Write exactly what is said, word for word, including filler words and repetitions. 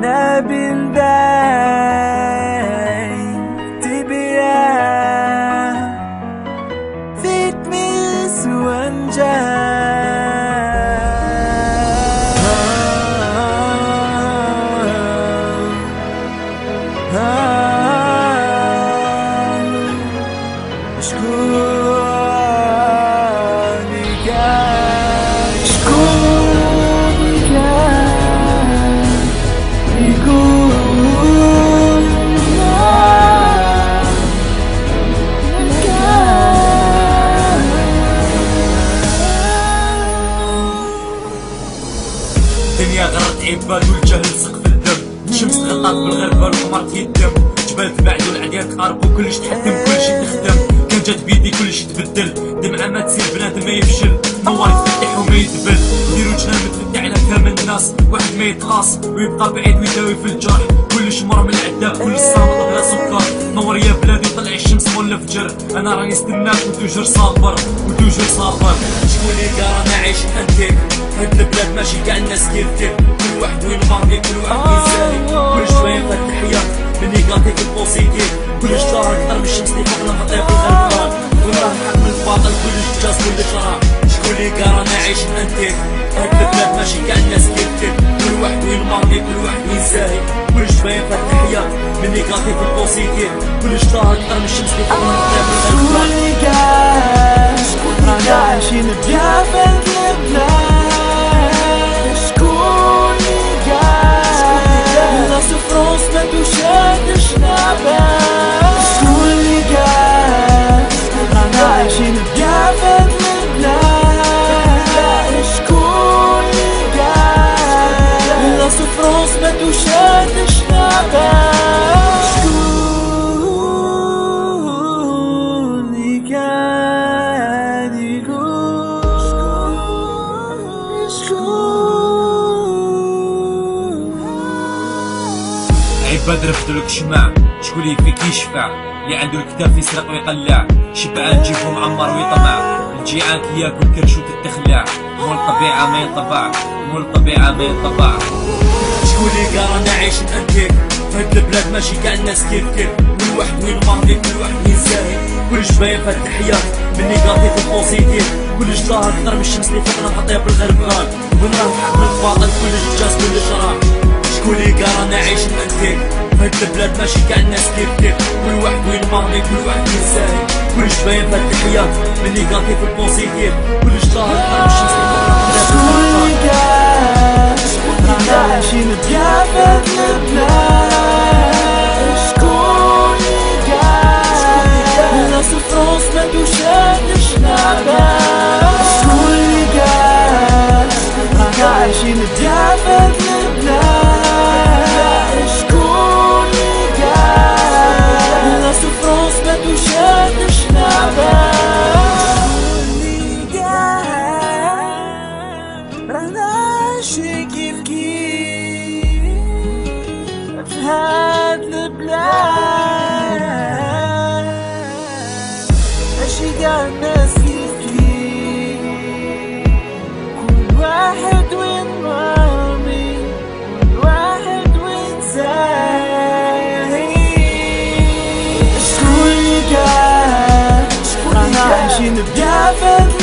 على بلدان تبيا في تميس وانجا شكون كان شكون كان يقول كان. الدنيا غرت عباد والجهل سقف الدم، الشمس غطات بالغربة والقمر تيدم، جبال تبعدو العديان تقاربو كلش تحتم كلشي تخدم، كان جات بيدي كلشي تبدل، دمعة ما تسير بنادم ما يفشل، نوار يتفتح وما يدبل، نديرو جنان متفتح على كامل الناس، واحد ما يتقاص ويبقى بعيد ويداوي في الجرح، كلش مر من العذاب كل الصامت بلا سكر، نور يا بلادي وطلع الشمس ولا فجر، انا راني استناك وتوجر صابر وتوجر صابر. شكون اللي قال انا عايش انتيك هاد البلاد ماشي كاع الناس كيفتك، كل واحد وين ماضي كل واحد وين سالي، كل شويه نفتح حياة من نيجاتيف البوزيتيف، كل شهر اكثر من الشمس اللي فوقنا مطيب الغربان، ونراه حق من الباطل كلش جاز كلش راه. شكون اللي قال انا عايش انتيك هاد البلاد ماشي كاع الناس كيفتك، كل واحد وين ماضي كل واحد وين ساهي، كل شويه نفتح حياة من نيجاتيف البوزيتيف، كل شهر اكثر من الشمس اللي فوقنا مطيب الغربان. رانا عايشين بجافة البلاد، شكون اللي قال الناس فرونس ما توشادش نعبان، شكون اللي قال رانا عايشين بجافة البلاد، شكون اللي قال الناس فرونس ما توشادش نعبان، شكون اللي كان عباد رفدولك شمع، شكون اللي فيك يشفع، اللي عنده الكتاف يسرق ويقلع، شبعان جيبو معمر ويطمع، الجيعان كي ياكل كرش وتتخلع، مول الطبيعة ما ينطبع، مول الطبيعة ما ينطبع. شكون اللي قال انا عايش انتيك فهاد البلاد ماشي كاع الناس كيفك، كل واحد وين ماضي كل واحد وين ساهي، كل شويه فتح حياة من نيجاتيف البوزيتيف، كل ظاهر اكثر من الشمس اللي فوقنا مغطيه بالغربان، ونراه حق من الباطل كلش جاز كلش راه. شكون اللي قال انا عايش انتيك هاد البلاد ماشي كاع الناس كيفك، كل واحد وين ماضي كل واحد وين ساهي، كل شويه فتح حياة من نيجاتيف البوزيتيف، كل ظاهر اكثر من الشمس اللي فوقنا مغطيه بالغربان. رانا عايشين بجافة البلاد، شكون اللي قال الناس فرونس ما توشادش نعبان، شكون اللي قال رانا عايشين بجافة البلاد، شكون اللي قال الناس فرونس ما توشادش نعبان، شكون اللي قال رانا عايشين كيف كيف هاد البلاد، ماشي قاع الناس كيف كيف، كل واحد وين رامي كل واحد وين ساهي، شكون اللي قال رانا عايشين بجافة